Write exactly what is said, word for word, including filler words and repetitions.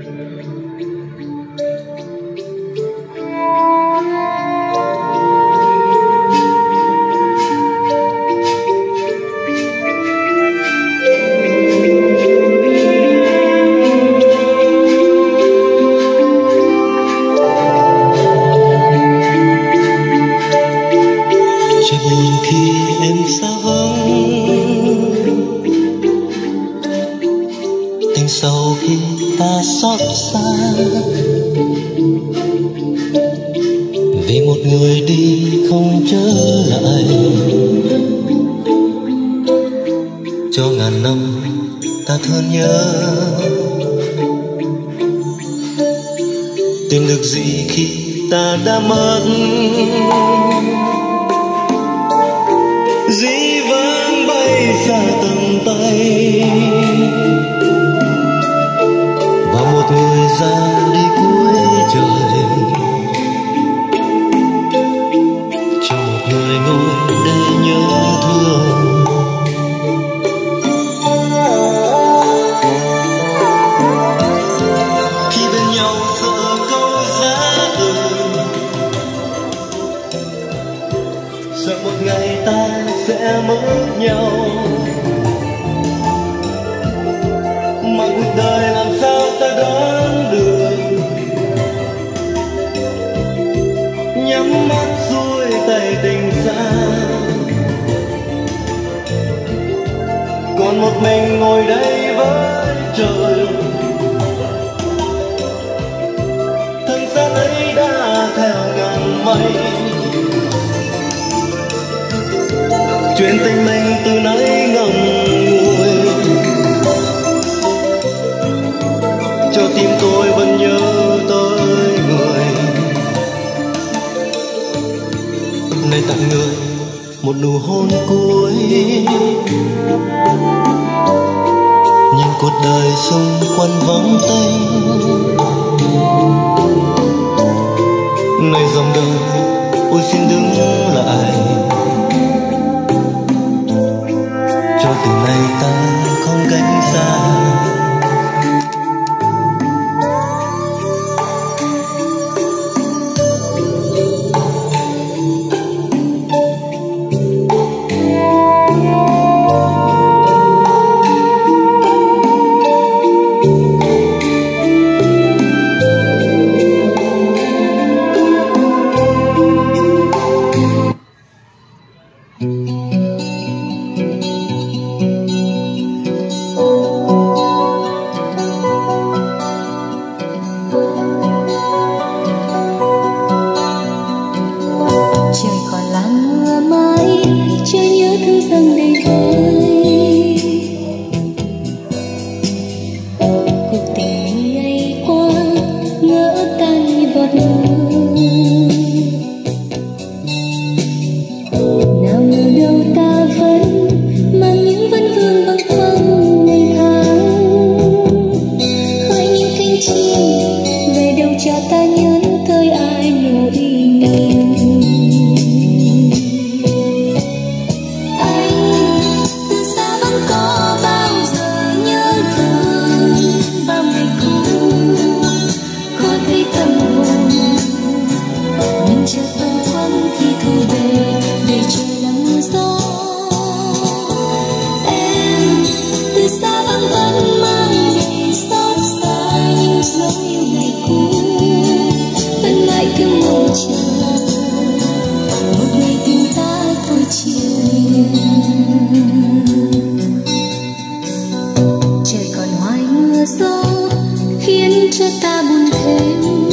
Sau khi ta xót xa vì một người đi không trở lại, cho ngàn năm ta thương nhớ, tìm được gì khi ta đã mất, dĩ vãng bay xa tầm tay. Một người ra đi cuối trời, cho một người ngồi để nhớ thương. Khi bên nhau giờ câu giá từ, sợ một ngày ta sẽ mất nhau, mà cuộc đời làm sao ta đoán được. Nhắm mắt xuôi tay tình xa, còn một mình ngồi đây với trời. Thân xác ấy đã theo ngàn mây, chuyện tình mình từ nãy ngậm ngùi, cho tim tôi vẫn nhớ tới người. Này tặng người một nụ hôn cuối, nhìn cuộc đời xung quanh vắng tênh. Này dòng đời ôi xin đứng lại, cho từ nay ta không cách xa. Trời còn hoài mưa gió khiến cho ta buồn thêm.